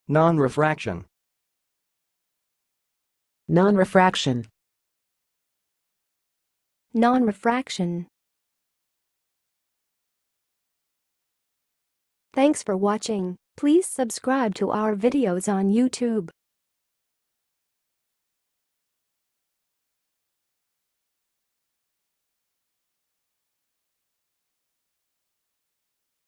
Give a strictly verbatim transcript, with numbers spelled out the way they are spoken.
nonrefraction, nonrefraction, nonrefraction. Thanks for watching. Please subscribe to our videos on YouTube.